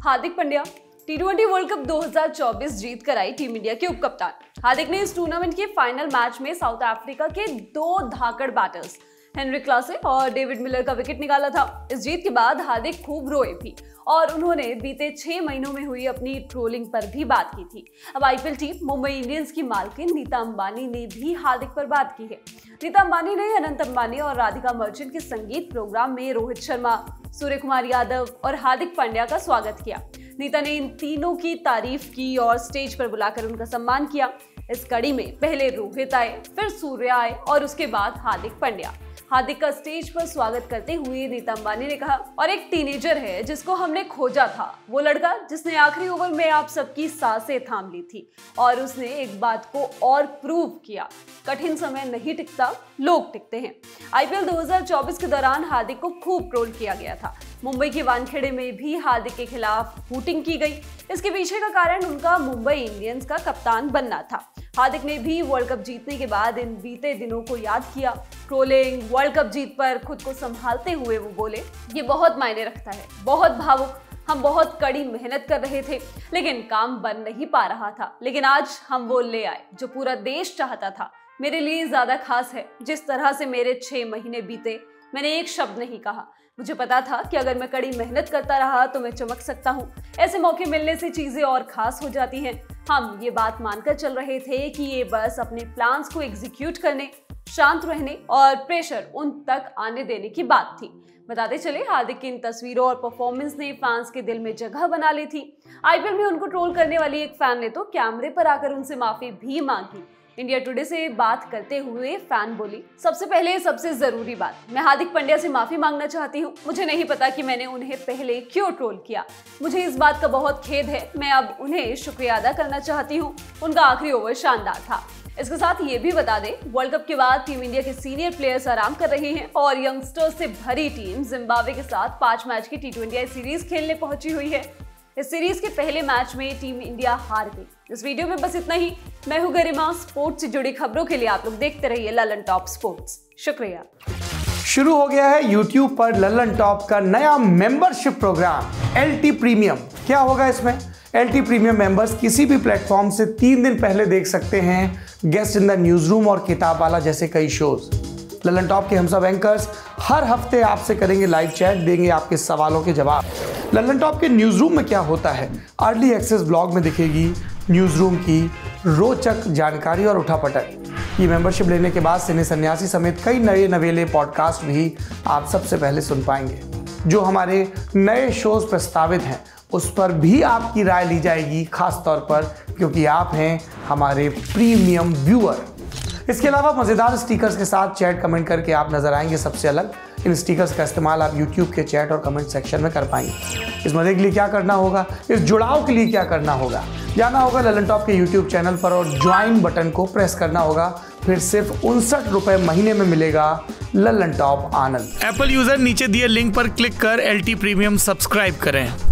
हार्दिक पांड्या टी20 world cup 2024 जीत कर आई टीम इंडिया के उप कप्तान। हार्दिक ने इस टूर्नामेंट के फाइनल मैच में साउथ अफ्रीका के दो धाकड़ बैटर्स हेनरिक क्लासे और डेविड मिलर का विकेट निकाला था। इस जीत के बाद हार्दिक खूब रोए भी और उन्होंने बीते 6 महीनों में हुई अपनी ट्रोलिंग पर भी बात की थी। अब आईपीएल टीम मुंबई इंडियंस की मालकिन नीता अंबानी ने भी हार्दिक पर बात की है। नीता अंबानी ने अनंत अंबानी और राधिका मर्चेंट के संगीत प्रोग्राम में रोहित शर्मा, सूर्य कुमार यादव और हार्दिक पांड्या का स्वागत किया। नीता ने इन तीनों की तारीफ की और स्टेज पर बुलाकर उनका सम्मान किया। इस कड़ी में पहले रोहित आए, फिर सूर्य आए और उसके बाद हार्दिक पांड्या। हार्दिक का स्टेज पर स्वागत करते हुए नीता अंबानी ने कहा, और एक टीनेजर है जिसको हमने खोजा था, वो लड़का जिसने आखिरी ओवर में आप सबकी सांसें थाम ली थी और उसने एक बात को और प्रूव किया, कठिन समय नहीं टिकता, लोग टिकते हैं। आईपीएल 2024 के दौरान हार्दिक को खूब ट्रोल किया गया था। मुंबई के वानखेड़े में भी हार्दिक के खिलाफ हूटिंग की गई। इसके पीछे का कारण उनका मुंबई इंडियंस का कप्तान बनना था। हार्दिक ने भी वर्ल्ड कप जीतने के बाद इन बीते दिनों को याद किया। ट्रोलिंग, वर्ल्ड कप जीत पर खुद को संभालते हुए वो बोले, ये बहुत मायने रखता है, बहुत भावुक, हम बहुत कड़ी मेहनत कर रहे थे लेकिन काम बन नहीं पा रहा था, लेकिन आज हम वो ले आए जो पूरा देश चाहता था। मेरे लिए ज्यादा खास है। जिस तरह से मेरे 6 महीने बीते, मैंने एक शब्द नहीं कहा। मुझे पता था कि अगर मैं कड़ी मेहनत करता रहा तो मैं चमक सकता हूँ। ऐसे मौके मिलने से चीजें और खास हो जाती हैं। हम ये बात मानकर चल रहे थे कि ये बस अपने प्लान्स को एग्जीक्यूट करने, शांत रहने और प्रेशर उन तक आने देने की बात थी। बताते चले, हार्दिक की इन तस्वीरों और परफॉर्मेंस ने फैंस के दिल में जगह बना ली थी। आईपीएल में उनको ट्रोल करने वाली एक फैन ने तो कैमरे पर आकर उनसे माफी भी मांगी। इंडिया टुडे से बात करते हुए फैन बोली, सबसे पहले सबसे जरूरी बात, मैं हार्दिक पांड्या से माफी मांगना चाहती हूँ। मुझे नहीं पता कि मैंने उन्हें पहले क्यों ट्रोल किया। मुझे इस बात का बहुत खेद है। मैं अब उन्हें शुक्रिया अदा करना चाहती हूँ। उनका आखिरी ओवर शानदार था। इसके साथ ये भी बता दें, वर्ल्ड कप के बाद टीम इंडिया के सीनियर प्लेयर्स आराम कर रहे हैं और यंगस्टर्स से भरी टीम जिम्बाब्वे के साथ 5 मैच की टी20 सीरीज खेलने पहुंची हुई है। इस सीरीज के पहले मैच में टीम इंडिया हार गई। इस वीडियो में बस इतना ही। मैं हूं गरिमा। स्पोर्ट्स से जुड़ी खबरों के लिए आप लोग देखते रहिए ललन टॉप स्पोर्ट्स। शुक्रिया। शुरू हो गया है YouTube पर ललन टॉप का नया मेंबरशिप प्रोग्राम LT प्रीमियम। क्या होगा इसमें? LT प्रीमियम मेंबर्स किसी भी प्लेटफॉर्म से 3 दिन पहले देख सकते हैं guest in the news room और किताब वाला जैसे कई शोज। ललन टॉप के हम सब एंकर्स हर हफ्ते आपसे करेंगे लाइव चैट, देंगे आपके सवालों के जवाब। ललन टॉप के न्यूज रूम में क्या होता है, अर्ली एक्सेस ब्लॉग में दिखेगी न्यूज रूम की रोचक जानकारी और उठापटक। ये मेंबरशिप लेने के बाद सिने सन्यासी समेत कई नए नवेले पॉडकास्ट भी आप सबसे पहले सुन पाएंगे। जो हमारे नए शोज प्रस्तावित हैं उस पर भी आपकी राय ली जाएगी, खास तौर पर क्योंकि आप हैं हमारे प्रीमियम व्यूअर। इसके अलावा मजेदार स्टिकर्स के साथ चैट कमेंट करके आप नजर आएंगे सबसे अलग। इन स्टिकर्स का इस्तेमाल आप YouTube के चैट और कमेंट सेक्शन में कर पाएंगे। इस मजे के लिए क्या करना होगा, इस जुड़ाव के लिए क्या करना होगा, जाना होगा ललन टॉप के YouTube चैनल पर और ज्वाइन बटन को प्रेस करना होगा। फिर सिर्फ 59 रुपए महीने में मिलेगा Lallantop Anand. Apple user नीचे दिए लिंक पर क्लिक कर LT प्रीमियम सब्सक्राइब करें।